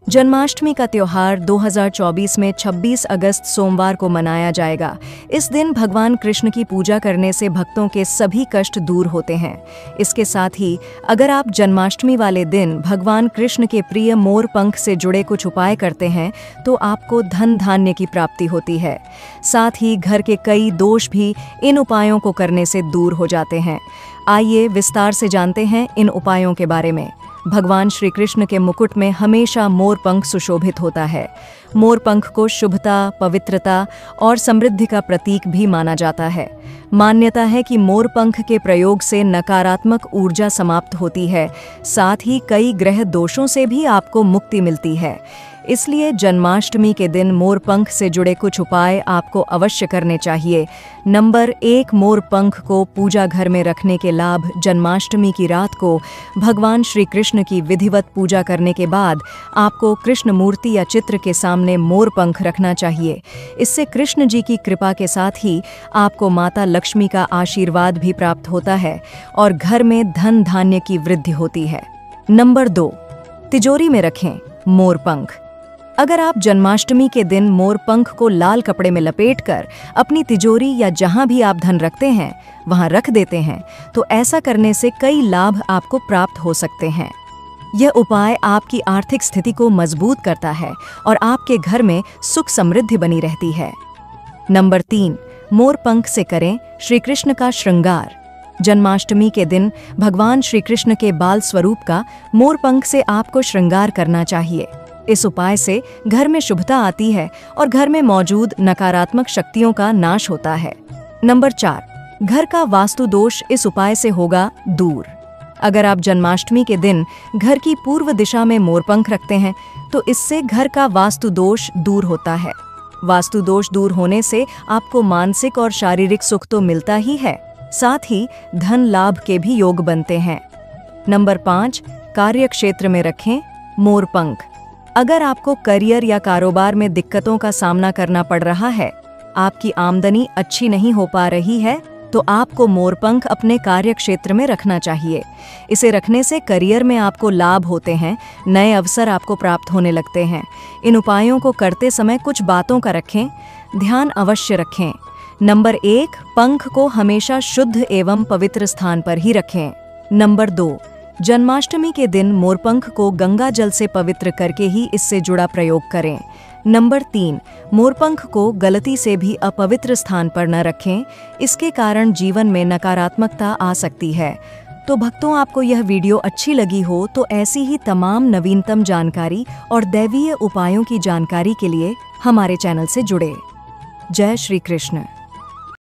जन्माष्टमी का त्योहार 2024 में 26 अगस्त सोमवार को मनाया जाएगा। इस दिन भगवान कृष्ण की पूजा करने से भक्तों के सभी कष्ट दूर होते हैं। इसके साथ ही अगर आप जन्माष्टमी वाले दिन भगवान कृष्ण के प्रिय मोर पंख से जुड़े कुछ उपाय करते हैं तो आपको धन धान्य की प्राप्ति होती है। साथ ही घर के कई दोष भी इन उपायों को करने से दूर हो जाते हैं। आइए विस्तार से जानते हैं इन उपायों के बारे में। भगवान श्री कृष्ण के मुकुट में हमेशा मोर पंख सुशोभित होता है। मोर पंख को शुभता, पवित्रता और समृद्धि का प्रतीक भी माना जाता है। मान्यता है कि मोर पंख के प्रयोग से नकारात्मक ऊर्जा समाप्त होती है, साथ ही कई ग्रह दोषों से भी आपको मुक्ति मिलती है। इसलिए जन्माष्टमी के दिन मोर पंख से जुड़े कुछ उपाय आपको अवश्य करने चाहिए। नंबर 1, मोर पंख को पूजा घर में रखने के लाभ। जन्माष्टमी की रात को भगवान श्री कृष्ण की विधिवत पूजा करने के बाद आपको कृष्ण मूर्ति या चित्र के सामने मोर पंख रखना चाहिए। इससे कृष्ण जी की कृपा के साथ ही आपको माता लक्ष्मी का आशीर्वाद भी प्राप्त होता है और घर में धन धान्य की वृद्धि होती है। नंबर 2, तिजोरी में रखें मोर पंख। अगर आप जन्माष्टमी के दिन मोर पंख को लाल कपड़े में लपेटकर अपनी तिजोरी या जहां भी आप धन रखते हैं वहां रख देते हैं तो ऐसा करने से कई लाभ आपको प्राप्त हो सकते हैं। यह उपाय आपकी आर्थिक स्थिति को मजबूत करता है और आपके घर में सुख समृद्धि बनी रहती है। नंबर 3, मोर पंख से करें श्री कृष्ण का श्रृंगार। जन्माष्टमी के दिन भगवान श्री कृष्ण के बाल स्वरूप का मोर पंख से आपको श्रृंगार करना चाहिए। इस उपाय से घर में शुभता आती है और घर में मौजूद नकारात्मक शक्तियों का नाश होता है। नंबर 4, घर का वास्तु दोष इस उपाय से होगा दूर। अगर आप जन्माष्टमी के दिन घर की पूर्व दिशा में मोरपंख रखते हैं तो इससे घर का वास्तु दोष दूर होता है। वास्तु दोष दूर होने से आपको मानसिक और शारीरिक सुख तो मिलता ही है, साथ ही धन लाभ के भी योग बनते हैं। नंबर 5, कार्य क्षेत्र में रखें मोरपंख। अगर आपको करियर या कारोबार में दिक्कतों का सामना करना पड़ रहा है, आपकी आमदनी अच्छी नहीं हो पा रही है, तो आपको मोरपंख अपने कार्य क्षेत्र में रखना चाहिए। इसे रखने से करियर में आपको लाभ होते हैं, नए अवसर आपको प्राप्त होने लगते हैं। इन उपायों को करते समय कुछ बातों का ध्यान अवश्य रखें। नंबर 1, पंख को हमेशा शुद्ध एवं पवित्र स्थान पर ही रखें। नंबर 2, जन्माष्टमी के दिन मोरपंख को गंगा जल से पवित्र करके ही इससे जुड़ा प्रयोग करें। नंबर 3, मोरपंख को गलती से भी अपवित्र स्थान पर न रखें, इसके कारण जीवन में नकारात्मकता आ सकती है। तो भक्तों, आपको यह वीडियो अच्छी लगी हो तो ऐसी ही तमाम नवीनतम जानकारी और दैवीय उपायों की जानकारी के लिए हमारे चैनल से जुड़े। जय श्री कृष्ण।